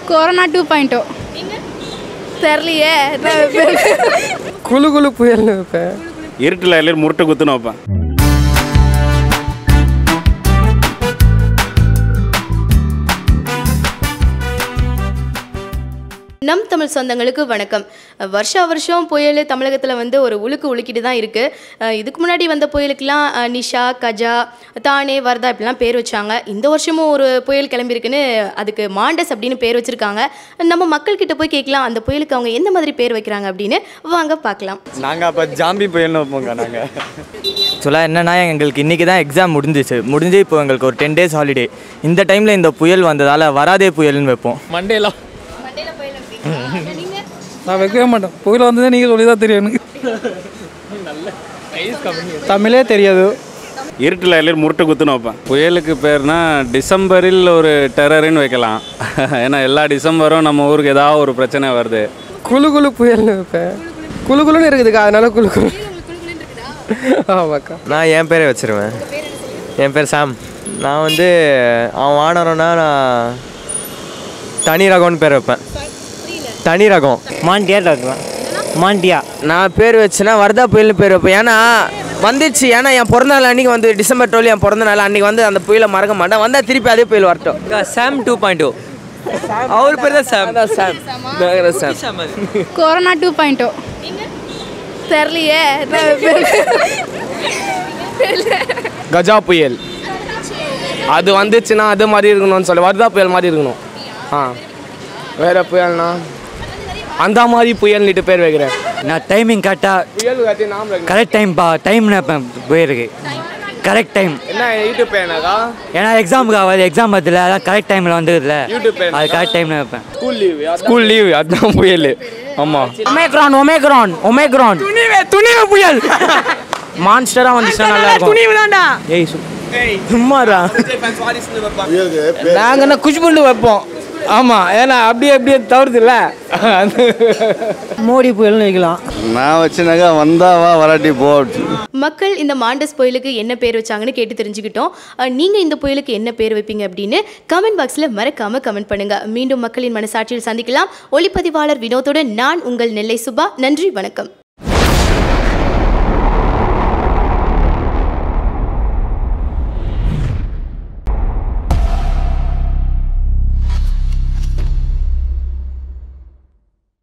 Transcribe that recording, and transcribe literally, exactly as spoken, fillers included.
Corona two point O தெரியலையே. குழு குழு புயல்னு வைப்பேன். இருட்டில் எல்லாரும் முரட்டை குத்துன்னு வைப்பேன். நம் தமிழ் சொந்தங்களுக்கு வணக்கம். வருஷா வருஷம் புயல் தமிழகத்தில் வந்து ஒரு உழுக்கு உழுக்கிட்டு தான் இருக்குது. இதுக்கு முன்னாடி வந்த புயலுக்கெல்லாம் நிஷா, கஜா, தானே, வர்தா இப்படிலாம் பேர் வச்சாங்க. இந்த வருஷமும் ஒரு புயல் கிளம்பியிருக்குன்னு அதுக்கு மாண்டஸ் அப்படின்னு பேர் வச்சுருக்காங்க. நம்ம மக்கள்கிட்ட போய் கேட்கலாம் அந்த புயலுக்கு அவங்க எந்த மாதிரி பேர் வைக்கிறாங்க அப்படின்னு. வாங்க பார்க்கலாம். நாங்கள் அப்போ ஜாம்பி புயல்னு வைப்போங்க. நாங்கள் சொல்ல என்னென்னா எங்களுக்கு இன்றைக்கி தான் எக்ஸாம் முடிஞ்சிச்சு. முடிஞ்சு இப்போ எங்களுக்கு ஒரு டென் டேஸ் ஹாலிடே. இந்த டைமில் இந்த புயல் வந்ததால் வராதே புயல்னு வைப்போம். மண்டேலாம் நான் வைக்கவே மாட்டேன். புயல் வந்ததே நீங்கள் சொல்லி தான் தெரியும் எனக்கு. தமிழே தெரியாது. இருட்டில் எல்லாரும் முரட்டை குத்துன்னு வைப்பேன். புயலுக்கு பேர்னா டிசம்பரில் ஒரு டெரர்னு வைக்கலாம். ஏன்னா எல்லா டிசம்பரும் நம்ம ஊருக்கு ஏதாவது ஒரு பிரச்சனை வருது. குழு குழு புயல்னு வைப்பேன். குழு குழுன்னு இருக்குதுக்கா, அதனால குழு குழு. ஆமாக்கா. நான் என் பேரை வச்சுருவேன். என் பேர் சாம். நான் வந்து அவன் வானரோன்னா நான் தனி ரகம்னு பேர் வைப்பேன். தனி ரகம் மாண்டியா தான். மாண்டியா நான் பேர் வச்சுன்னா வர்தா புயல்னு பேர் வைப்பேன். ஏன்னா வந்துச்சு. ஏன்னா என் பிறந்த நாள் அன்றைக்கி வந்து டிசம்பர் டுவெல் என் பிறந்த நாள் அன்றைக்கி வந்து அந்த புயலை மறக்க மாட்டேன். வந்தால் திருப்பி அதே புயல் வரட்டும். சாம் டூ பாயிண்ட் ஓ அவர் பேர் தான் சாம். அதான் Sam. Sam corona two point O தெரியலையே. கஜா புயல் அது வந்துச்சுன்னா அது மாதிரி இருக்கணும்னு சொல்லி வர்தா புயல் மாதிரி இருக்கணும். ஆ வேறு புயல்னா அந்த மாதிரி புயல்னுட்டு பேர் வைக்கிறேன். நான் டைமிங் கரெக்டாக புயல் கட்டி நாம கரெக்ட் டைம் பா டைம் போயிருக்கு. கரெக்ட் டைம் என்ன யூடியூப் பேனாக்கா? ஏன்னா எக்ஸாமுக்கு ஆகாது. எக்ஸாம் பதில் அதான் கரெக்ட் டைமில் வந்துடுதுல. யூடியூப் பேன் அது கரெக்ட் டைமில் வைப்பேன். ஸ்கூல் லீவ் ஸ்கூல் லீவ் அதுதான் புயல். ஆமாம். ஒமேக்ரான் ஒமேக்ரான் ஒமேக்ரான் துணிவே துணிவே புயல் மான்ஸ்டராக வந்துச்சுன்னா நல்லா இருக்கும். துணிவு தான்டா. ஏய் சும்மாடா. நாங்கள் என்ன குஷ்புண்டு வைப்போம். ஆமாம், ஏன்னா அப்படியே அப்படியே தவறுது இல்லை. மோடி புயல்னு வைக்கலாம். நான் வச்சுனாக்கா வந்தாவா வராட்டி போ. மக்கள் இந்த மாண்டஸ் புயலுக்கு என்ன பேர் வச்சாங்கன்னு கேட்டு தெரிஞ்சுக்கிட்டோம். நீங்கள் இந்த புயலுக்கு என்ன பேர் வைப்பீங்க அப்படின்னு கமெண்ட் பாக்ஸில் மறக்காமல் கமெண்ட் பண்ணுங்கள். மீண்டும் மக்களின் மனசாட்சியில் சந்திக்கலாம். ஒளிப்பதிவாளர் வினோத்துடன் நான் உங்கள் நெல்லை சுபா. நன்றி, வணக்கம்.